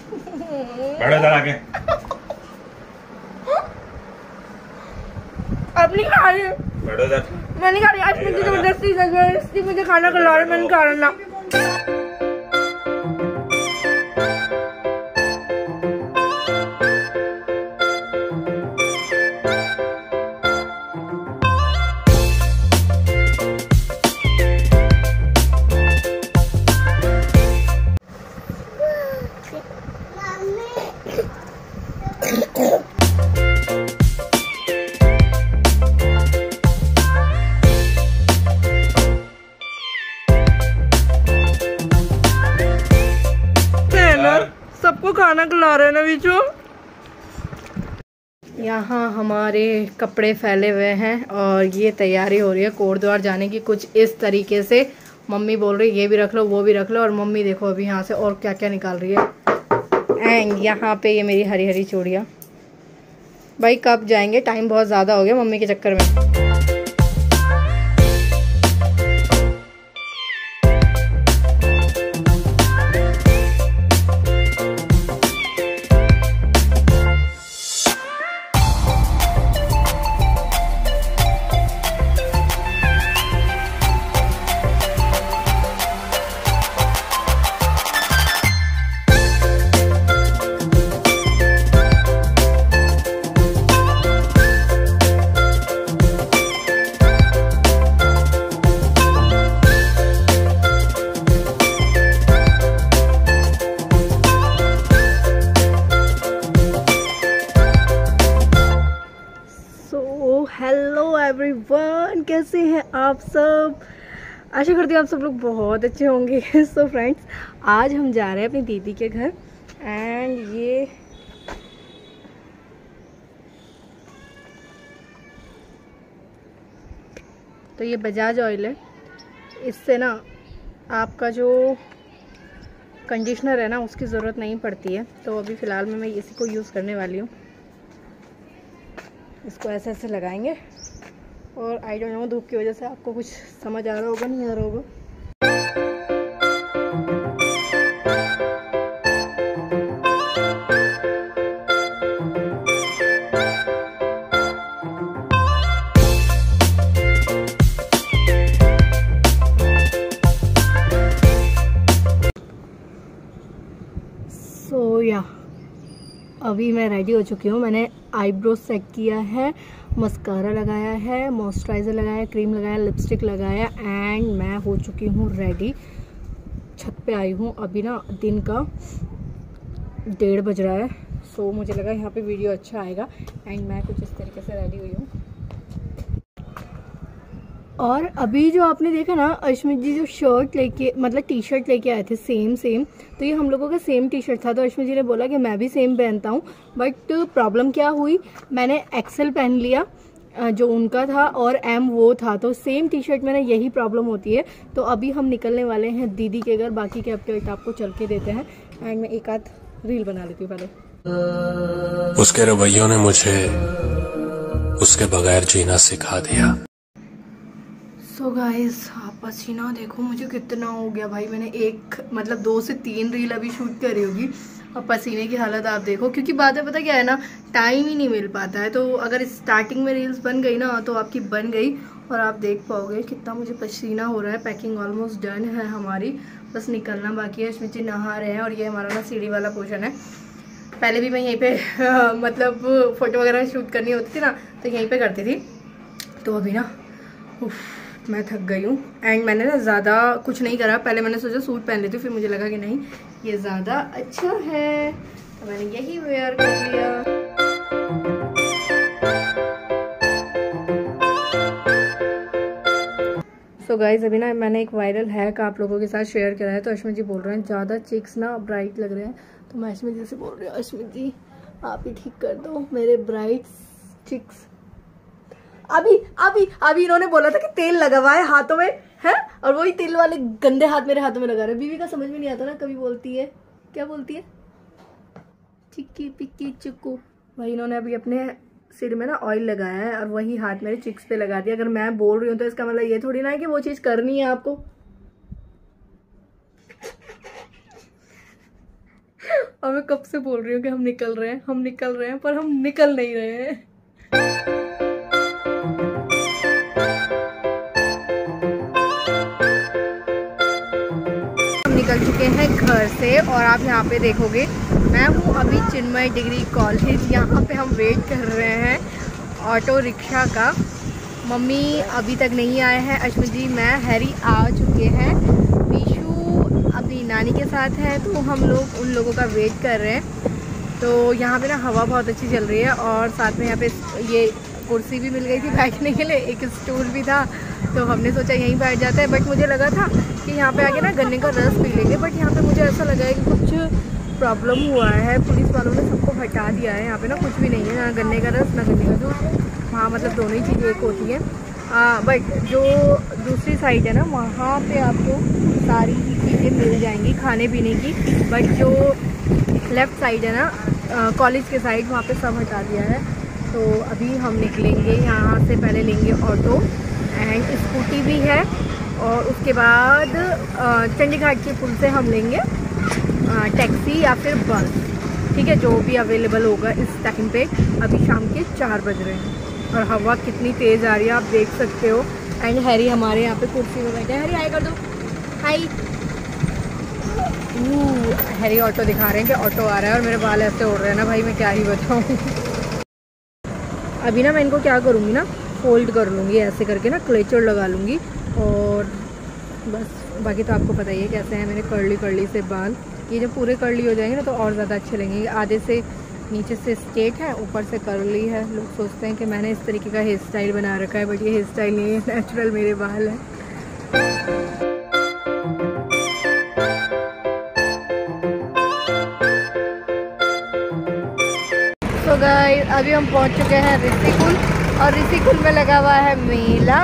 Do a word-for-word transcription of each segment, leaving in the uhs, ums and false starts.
बैठो इधर आके। अब नहीं खा रही। बैठो इधर। मैं नहीं खा रही आज, मुझे जबरदस्ती जबरदस्ती मुझे खाना खिला रहे, मैं नहीं खा रहा ना। सबको खाना खिला रहे हैं ना बीचू। यहाँ हमारे कपड़े फैले हुए हैं और ये तैयारी हो रही है कोटद्वार जाने की कुछ इस तरीके से। मम्मी बोल रही है ये भी रख लो वो भी रख लो, और मम्मी देखो अभी यहाँ से और क्या क्या निकाल रही है। एंड यहाँ पे ये मेरी हरी हरी चूड़ियाँ। भाई कब जाएंगे, टाइम बहुत ज़्यादा हो गया मम्मी के चक्कर में। हेलो एवरीवन, कैसे हैं आप सब। आशा करती हूँ आप सब लोग बहुत अच्छे होंगे। सो फ्रेंड्स, आज हम जा रहे हैं अपनी दीदी के घर। एंड ये तो ये बजाज ऑयल है, इससे ना आपका जो कंडीशनर है ना उसकी ज़रूरत नहीं पड़ती है। तो अभी फ़िलहाल में मैं इसी को यूज़ करने वाली हूँ। इसको ऐसे ऐसे लगाएंगे और आई डोंट नो धूप की वजह से आपको कुछ समझ आ रहा होगा नहीं आ रहा होगा। सो या अभी मैं रेडी हो चुकी हूँ। मैंने आईब्रो सेट किया है, मस्कारा लगाया है, मॉइस्चराइज़र लगाया, क्रीम लगाया, लिपस्टिक लगाया एंड मैं हो चुकी हूँ रेडी। छत पे आई हूँ अभी ना, दिन का डेढ़ बज रहा है। सो मुझे लगा यहाँ पे वीडियो अच्छा आएगा एंड मैं कुछ इस तरीके से रेडी हुई हूँ। और अभी जो आपने देखा ना अश्मित जी जो शर्ट लेके मतलब टी शर्ट लेके आए थे सेम सेम, तो ये हम लोगों का सेम टी शर्ट था। तो अश्मित जी ने बोला कि मैं भी सेम पहनता हूँ, बट प्रॉब्लम क्या हुई, मैंने एक्सेल पहन लिया जो उनका था और एम वो था, तो सेम टी शर्ट में ना यही प्रॉब्लम होती है। तो अभी हम निकलने वाले हैं दीदी के घर, बाकी के अपडेट आपको चल के देते हैं। एंड मैं एक आध रील बना लेती हूँ पहले। उसके रवैयों ने मुझे उसके बगैर जीना सिखा दिया। सो गाइस, आप पसीना देखो मुझे कितना हो गया भाई। मैंने एक मतलब दो से तीन रील अभी शूट करी होगी और पसीने की हालत आप देखो, क्योंकि बात है पता क्या है ना, टाइम ही नहीं मिल पाता है। तो अगर स्टार्टिंग में रील्स बन गई ना तो आपकी बन गई और आप देख पाओगे कितना मुझे पसीना हो रहा है। पैकिंग ऑलमोस्ट डन है हमारी, बस निकलना बाकी है। अश्मित जी नहा रहे हैं और ये हमारा ना सीढ़ी वाला पोर्शन है। पहले भी मैं यहीं पे आ, मतलब फ़ोटो वगैरह शूट करनी होती थी ना तो यहीं पे करती थी। तो अभी ना उफ, मैं थक गई हूँ एंड मैंने ना ज़्यादा कुछ नहीं करा। पहले मैंने सोचा सूट पहन लेती हूँ, फिर मुझे लगा कि नहीं ये ज़्यादा अच्छा है तो मैंने यही वेयर कर लिया। सो so गाइज, अभी ना मैंने एक वायरल हैक आप लोगों के साथ शेयर करा है। तो अश्मित जी बोल रहे हैं ज़्यादा चिक्स ना ब्राइट लग रहे हैं, तो मैं अश्मित जी से बोल रही हूँ अश्मित जी आप ही ठीक कर दो मेरे ब्राइट चिक्स। अभी अभी अभी इन्होंने बोला था कि तेल लगवाए हाथों में है, और वही तेल वाले गंदे हाथ मेरे हाथों में लगा रहे। बीवी का समझ में नहीं आता ना, कभी बोलती है क्या बोलती है चिक्की पिक्की चिक्कू। भाई इन्होंने अभी अपने सिर में ना ऑयल लगाया है और वही हाथ मेरे चिक्स पे लगा दिया। अगर मैं बोल रही हूँ तो इसका मतलब ये थोड़ी ना है कि वो चीज करनी है आपको। और मैं कब से बोल रही हूँ कि हम निकल रहे हैं, हम निकल रहे हैं, पर हम निकल नहीं रहे हैं। हम निकल चुके हैं घर से और आप यहाँ पे देखोगे मैं हूँ अभी चिन्मय डिग्री कॉलेज। यहाँ पे हम वेट कर रहे हैं ऑटो रिक्शा का। मम्मी अभी तक नहीं आए हैं, अश्विन जी, मैं, हैरी आ चुके हैं। मीशू अपनी नानी के साथ है, तो हम लोग उन लोगों का वेट कर रहे हैं। तो यहाँ पे ना हवा बहुत अच्छी चल रही है और साथ में यहाँ पे ये कुर्सी भी मिल गई थी बैठने के लिए, एक स्टूल भी था, तो हमने सोचा यहीं बैठ जाता है। बट मुझे लगा था कि यहाँ पे आके ना गन्ने का रस पी लेंगे, बट यहाँ पे मुझे ऐसा लगा है कि कुछ प्रॉब्लम हुआ है। पुलिस वालों ने सबको हटा दिया है। यहाँ पे ना कुछ भी नहीं है, ना गन्ने का रस ना गन्ने का जूस। वहाँ मतलब दोनों ही चीज़ें एक होती हैं। बट जो दूसरी साइड है ना, वहाँ पे आपको सारी चीज़ें मिल जाएंगी खाने पीने की। बट जो लेफ़्ट साइड है ना कॉलेज के साइड, वहाँ पे सब हटा दिया है। तो अभी हम निकलेंगे यहाँ से, पहले लेंगे ऑटो एंड स्कूटी भी है, और उसके बाद चंडीघाट के पुल से हम लेंगे टैक्सी या फिर बस, ठीक है, जो भी अवेलेबल होगा इस टाइम पे। अभी शाम के चार बज रहे हैं और हवा कितनी तेज़ आ रही है आप देख सकते हो। एंड हैरी हमारे यहाँ पे कुर्सी में बैठे हैं। हैरी हाय कर दो, हाय। हैरी ऑटो दिखा रहे हैं कि ऑटो आ रहा है और मेरे बाल ऐसे उड़ रहे हैं ना भाई, मैं क्या ही बताऊँ। अभी ना मैं इनको क्या करूँगी ना, फोल्ड कर लूँगी ऐसे करके ना, क्लेचर लगा लूँगी और बस। बाकी तो आपको पता ही है कैसे हैं मेरे कर्ली कर्ली से बाल। ये जब पूरे कर्ली हो जाएंगे ना तो और ज़्यादा अच्छे लगेंगे। आधे से नीचे से स्ट्रेट है, ऊपर से कर्ली है। लोग सोचते हैं कि मैंने इस तरीके का हेयर स्टाइल बना रखा है, बट ये हेयर स्टाइल नहीं है, नेचुरल मेरे बाल है। तो गाइस अभी हम पहुंच चुके हैं ऋषिकुल, और ऋषिकुल में लगा हुआ है मेला।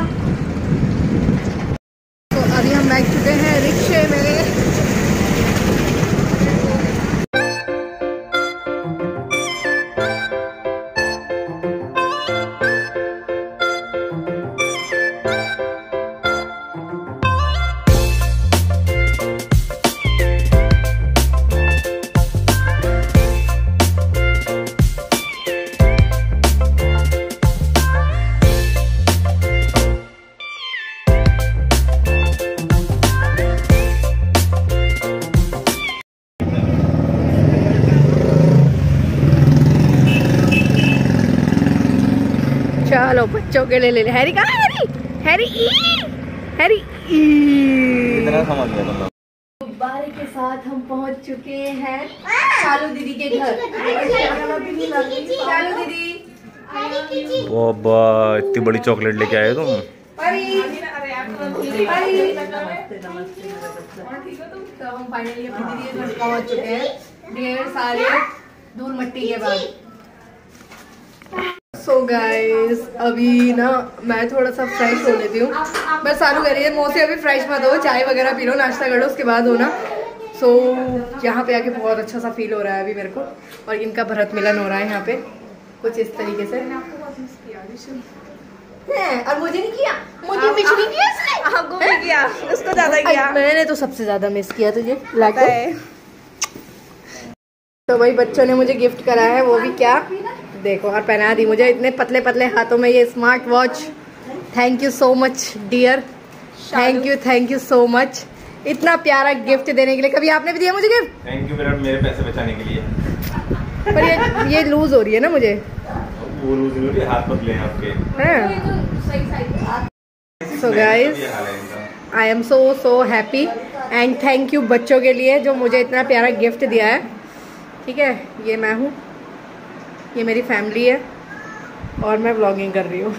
तो अभी हम बैठ चुके हैं रिक्शे में। चलो बच्चों के लिए ले ले। हैरी कहाँ? हैरी हैरी ई हैरी ई कितना सामान लिया तुमने? गुब्बारे के साथ हम पहुंच चुके हैं चालू दीदी के घर। चालू दीदी, बाबा इतनी बड़ी चॉकलेट लेके आए तुम। परी, परी। तो हम फाइनली अपनी दीदी के घर पहुंच चुके हैं ढेर सारे धूल मिट्टी के बाद। सो so गाइस अभी ना मैं थोड़ा सा फ्रेश हो लेती हूँ। मैं सारू कह रही है मोसे अभी फ्रेश मत हो, चाय वगैरह पी लो, नाश्ता कर लो, उसके बाद हो ना। सो so, यहाँ पे आके बहुत अच्छा सा फील हो रहा है अभी मेरे को, और इनका भरत मिलन हो रहा है यहाँ पे कुछ इस तरीके से। है, और मुझे नहीं किया, मुझे मिस नहीं किया इसने। हमको भी किया, उसको ज्यादा किया। मैंने तो सबसे ज्यादा मिस किया तुझे, लाइक। तो भाई बच्चों ने मुझे गिफ्ट करा है, वो भी क्या देखो, और पहना दी मुझे इतने पतले पतले हाथों में ये smart watch. Thank you so much dear, thank you thank you so much इतना प्यारा गिफ्ट देने के लिए। कभी आपने भी दिया मुझे गिफ्ट? थैंक यू मेरा, मेरे पैसे बचाने के लिए। पर ये ये लूज हो रही है ना मुझे, वो लूज हो रही है, हाथ पतले हैं आपके। हैं। So guys I am so so happy and thank you बच्चों के लिए जो मुझे इतना प्यारा गिफ्ट दिया है। ठीक है, ये मैं हूँ, ये मेरी फैमिली है और मैं व्लॉगिंग कर रही हूँ।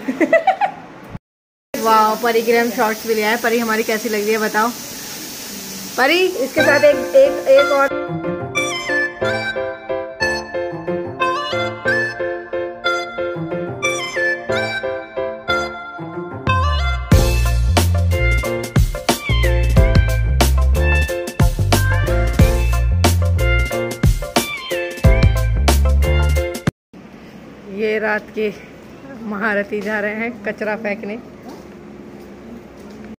वाह, परी के लिए हम शॉर्ट्स भी लिया है। परी हमारी कैसी लग रही है बताओ? परी इसके साथ एक एक एक और ये रात के महारथी जा रहे हैं कचरा फेंकने।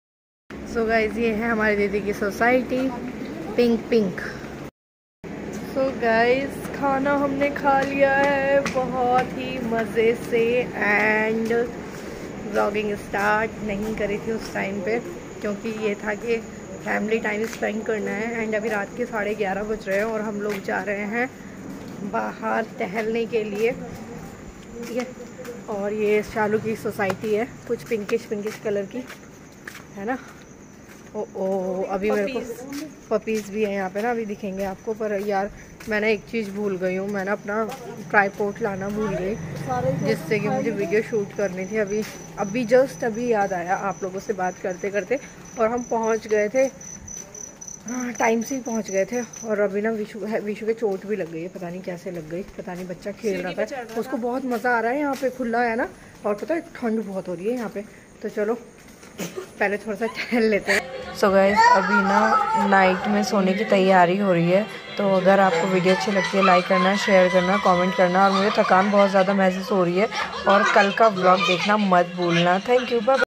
सो गाइस ये है हमारी दीदी की society, pink pink. So guys खाना हमने खा लिया है बहुत ही मज़े से एंड व्लॉगिंग स्टार्ट नहीं करी थी उस टाइम पे क्योंकि ये था कि फैमिली टाइम स्पेंड करना है। एंड अभी रात के साढ़े ग्यारह बज रहे हैं और हम लोग जा रहे हैं बाहर टहलने के लिए, ठीक है। और ये शालू की सोसाइटी है, कुछ पिंकिश पिंकिश कलर की है ना। ओ ओ अभी मेरे को पपीज़ भी है यहाँ पे ना, अभी दिखेंगे आपको। पर यार मैंने एक चीज़ भूल गई हूँ, मैंने अपना ट्राइपॉड लाना भूल गई जिससे कि मुझे वीडियो शूट करनी थी। अभी अभी जस्ट अभी याद आया आप लोगों से बात करते करते, और हम पहुँच गए थे, हाँ टाइम से ही पहुँच गए थे। और अभी ना विशु है, विशु के चोट भी लग गई है, पता नहीं कैसे लग गई, पता नहीं बच्चा खेल रहा था, उसको बहुत मज़ा आ रहा है यहाँ पे, खुला है ना। और पता है ठंड बहुत हो रही है यहाँ पे, तो चलो पहले थोड़ा सा टहल लेते हैं। सो so गाइस अभी ना नाइट में सोने की तैयारी हो रही है, तो अगर आपको वीडियो अच्छी लगती है लाइक करना, शेयर करना, कमेंट करना। और मुझे थकान बहुत ज़्यादा महसूस हो रही है, और कल का व्लॉग देखना मत भूलना। Thank you, bye.